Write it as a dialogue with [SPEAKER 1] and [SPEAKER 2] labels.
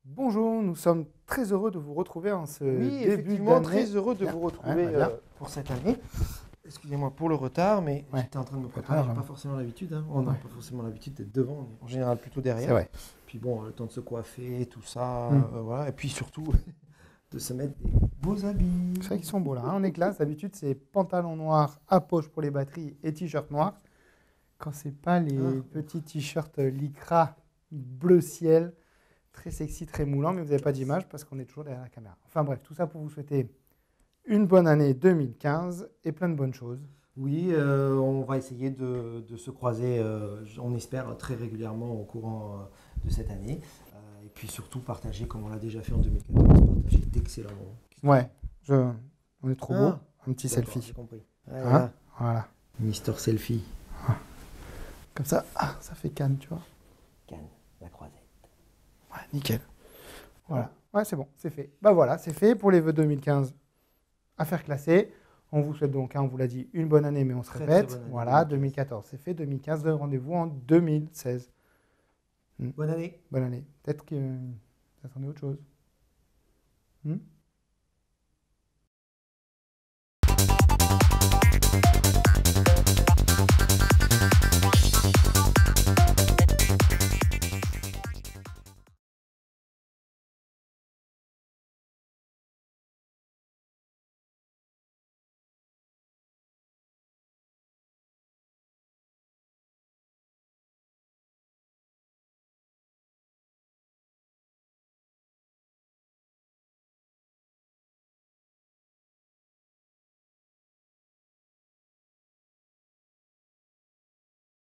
[SPEAKER 1] Bonjour, nous sommes très heureux de vous retrouver en ce
[SPEAKER 2] Oui,
[SPEAKER 1] début
[SPEAKER 2] effectivement,
[SPEAKER 1] d'année.
[SPEAKER 2] très heureux de
[SPEAKER 1] Bien.
[SPEAKER 2] vous retrouver
[SPEAKER 1] Ouais, bien.
[SPEAKER 2] pour cette année. Excusez-moi pour le retard, mais
[SPEAKER 1] Ouais.
[SPEAKER 2] j'étais en train de me
[SPEAKER 1] Pas
[SPEAKER 2] préparer.
[SPEAKER 1] grave,
[SPEAKER 2] J'ai
[SPEAKER 1] hein.
[SPEAKER 2] pas forcément l'habitude. On n'a
[SPEAKER 1] Ouais.
[SPEAKER 2] pas forcément l'habitude d'être devant. On est en général plutôt derrière.
[SPEAKER 1] C'est vrai.
[SPEAKER 2] Puis bon, le temps de se coiffer, tout ça,
[SPEAKER 1] Hmm.
[SPEAKER 2] voilà. Et puis surtout de se mettre des beaux habits.
[SPEAKER 1] C'est vrai qu'ils sont beaux là, hein. On est classe. D'habitude, c'est pantalon noir à poche pour les batteries et t-shirt noir. Quand c'est pas les petits t-shirts lycra bleu ciel, très sexy, très moulant, mais vous n'avez pas d'image parce qu'on est toujours derrière la caméra. Enfin bref, tout ça pour vous souhaiter une bonne année 2015 et plein de bonnes choses.
[SPEAKER 2] Oui, on va essayer de se croiser, on espère, très régulièrement au courant de cette année. Et puis surtout partager, comme on l'a déjà fait en 2014, partager d'excellents moments.
[SPEAKER 1] Ouais, on est trop beau. Un petit
[SPEAKER 2] D'accord,
[SPEAKER 1] selfie.
[SPEAKER 2] j'ai compris.
[SPEAKER 1] Hein, voilà.
[SPEAKER 2] Mister Selfie.
[SPEAKER 1] Comme ça, ça fait canne, tu vois.
[SPEAKER 2] Cannes, la croisette.
[SPEAKER 1] Ouais, nickel. Voilà. Ouais, c'est bon, c'est fait. Bah voilà, c'est fait pour les vœux 2015. Affaire classée. On vous souhaite donc, on vous l'a dit, une bonne année, mais on se
[SPEAKER 2] Très,
[SPEAKER 1] répète.
[SPEAKER 2] très bonne année
[SPEAKER 1] Voilà,
[SPEAKER 2] 2015.
[SPEAKER 1] 2014, c'est fait. 2015, donne rendez-vous en 2016.
[SPEAKER 2] Bonne année.
[SPEAKER 1] Bonne année. Peut-être que vous attendez autre chose.